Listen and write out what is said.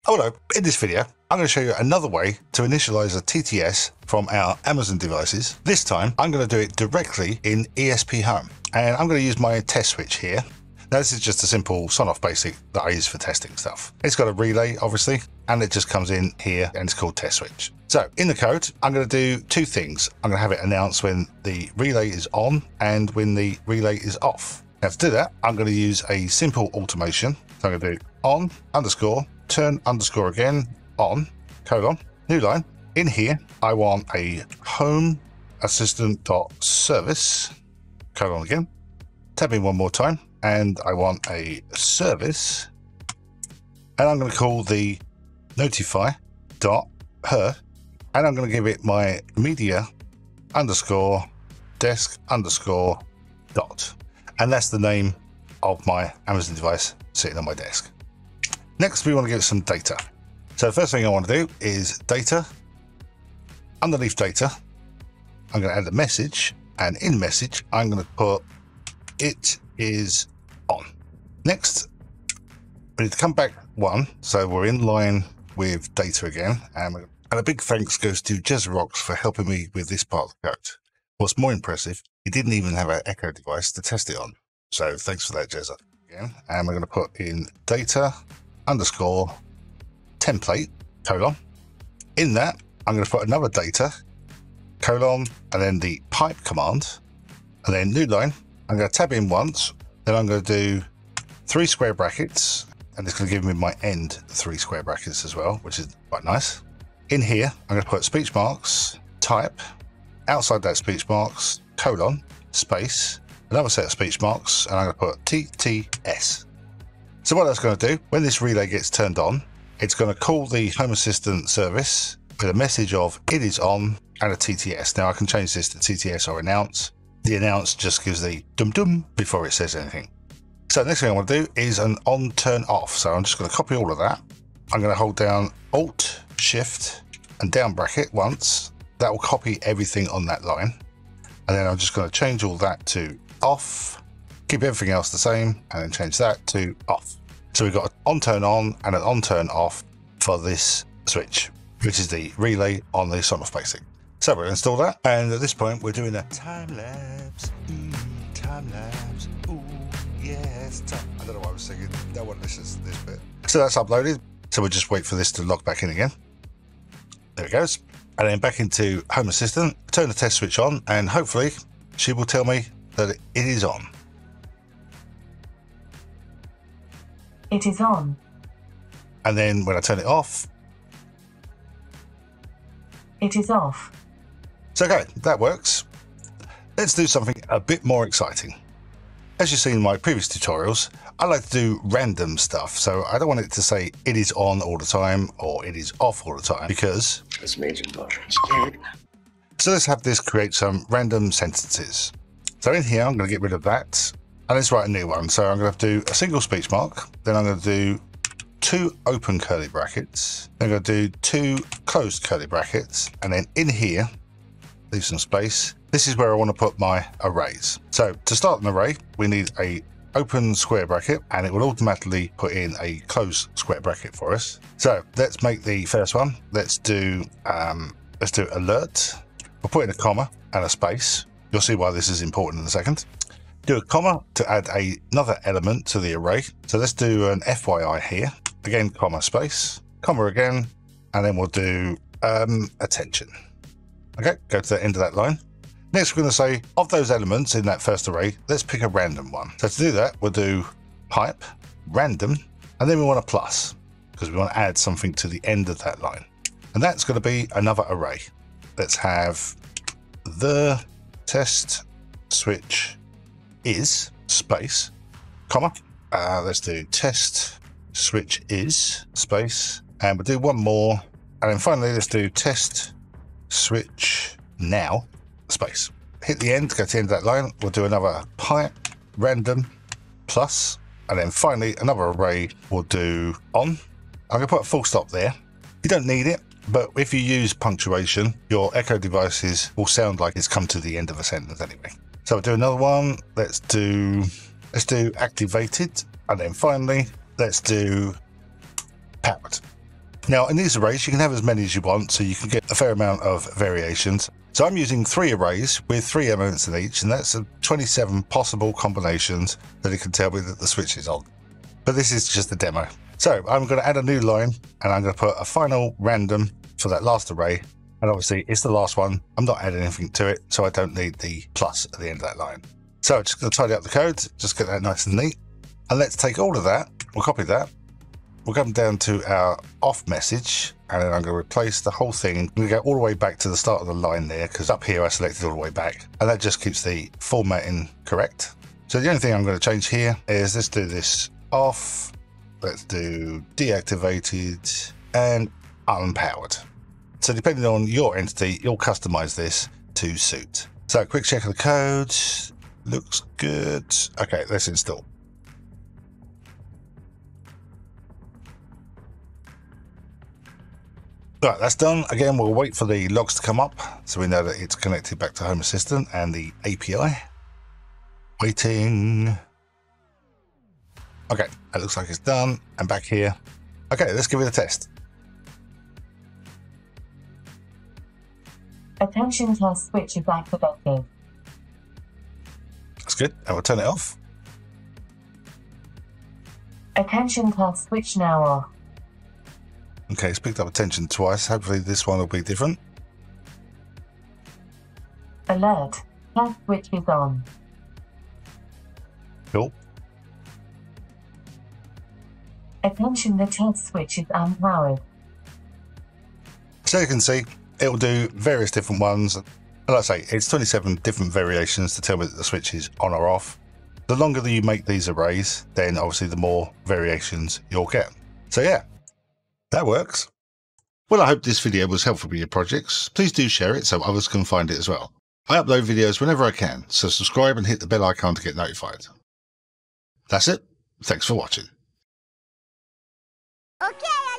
Hello, in this video, I'm going to show you another way to initialize a TTS from our Amazon devices. This time, I'm going to do it directly in ESPHome. And I'm going to use my test switch here. Now, this is just a simple Sonoff basic that I use for testing stuff. It's got a relay, obviously, and it just comes in here and it's called test switch. So in the code, I'm going to do two things. I'm going to have it announce when the relay is on and when the relay is off. Now to do that, I'm going to use a simple automation. So I'm going to do on underscore turn underscore again on colon new line. In here, I want a homeassistant.service colon again. Tab in one more time, and I want a service, and I'm going to call the notify dot her, and I'm going to give it my media underscore desk underscore dot, and that's the name of my Amazon device sitting on my desk. Next, we want to give it some data. So the first thing I want to do is data. Underneath data, I'm going to add a message, and in message, I'm going to put it is on. Next, we need to come back one, so we're in line with data again. And a big thanks goes to Jezrox for helping me with this part of the code. What's more impressive, he didn't even have an Echo device to test it on. So thanks for that, Jezza. Again, and we're going to put in data underscore template colon. In that, I'm going to put another data colon and then the pipe command, and then new line. I'm going to tab in once, then I'm going to do 3 square brackets, and it's going to give me my end 3 square brackets as well, which is quite nice. In here, I'm going to put speech marks type, outside that speech marks colon space, another set of speech marks, and I'm going to put TTS. So what that's going to do, when this relay gets turned on, it's going to call the Home Assistant service with a message of it is on and a TTS. Now I can change this to TTS or announce. The announce just gives the dum-dum before it says anything. So the next thing I want to do is an on turn off. So I'm just going to copy all of that. I'm going to hold down Alt, Shift and down bracket once. That will copy everything on that line. And then I'm just going to change all that to off, keep everything else the same, and then change that to off. So we've got an on turn on and an on turn off for this switch, which is the relay on the Sonoff basic. So we'll install that, and at this point we're doing a time lapse. Time lapse. Ooh, yes. I don't know what I was singing. No one listens to this bit. So that's uploaded. So we'll just wait for this to log back in again. There it goes. And then back into Home Assistant, turn the test switch on, and hopefully she will tell me that it is on. It is on. And then when I turn it off, it is off. So okay, that works. Let's do something a bit more exciting. As you've seen in my previous tutorials, I like to do random stuff. So I don't want it to say it is on all the time or it is off all the time, because it's major buttons. So let's have this create some random sentences. So in here, I'm going to get rid of that. And let's write a new one. So I'm going to have to do a single speech mark. Then I'm going to do 2 open curly brackets. Then I'm going to do 2 closed curly brackets. And then in here, leave some space. This is where I want to put my arrays. So to start an array, we need a open square bracket, and it will automatically put in a closed square bracket for us. So let's make the first one. Let's do alert. We'll put in a comma and a space. You'll see why this is important in a second. Do a comma to add another element to the array. So let's do an FYI here. Again, comma space, comma again, and then we'll do attention. Okay, go to the end of that line. Next, we're going to say, of those elements in that first array, let's pick a random one. So to do that, we'll do pipe, random, and then we want a plus, because we want to add something to the end of that line. And that's going to be another array. Let's have the test switch is space, comma. Let's do test switch is space, and we'll do one more. And then finally, let's do test switch now space. Hit the end, go to the end of that line. We'll do another pipe, random, plus, and then finally another array. We'll do on. I'm going to put a full stop there. You don't need it, but if you use punctuation, your Echo devices will sound like it's come to the end of a sentence anyway. So we'll do another one. Let's do activated, and then finally let's do powered. Now in these arrays you can have as many as you want, so you can get a fair amount of variations. So I'm using 3 arrays with 3 elements in each, and that's 27 possible combinations that it can tell me that the switch is on. But this is just a demo. So I'm going to add a new line, and I'm going to put a final random for that last array. And obviously it's the last one. I'm not adding anything to it, so I don't need the plus at the end of that line. So I'm just going to tidy up the code, just get that nice and neat. And let's take all of that, we'll copy that. We'll come down to our off message, and then I'm going to replace the whole thing. I'm going to go all the way back to the start of the line there, because up here I selected all the way back, and that just keeps the formatting correct. So the only thing I'm going to change here is let's do this off, let's do deactivated and unpowered. So depending on your entity, you'll customize this to suit. So quick check of the code, looks good. Okay, let's install. Right, that's done. Again, we'll wait for the logs to come up so we know that it's connected back to Home Assistant and the API. Waiting. Okay, that looks like it's done. And back here. Okay, let's give it a test. Attention, test switch is activated. That's good. And we'll turn it off. Attention, test switch now off. Okay, it's picked up attention twice. Hopefully this one will be different. Alert, test switch is on. Cool. Attention, the test switch is unpowered. So you can see, it'll do various different ones. And like I say, it's 27 different variations to tell me that the switch is on or off. The longer that you make these arrays, then obviously the more variations you'll get. So yeah, that works. Well, I hope this video was helpful for your projects. Please do share it so others can find it as well. I upload videos whenever I can, so subscribe and hit the bell icon to get notified. That's it. Thanks for watching. Okay.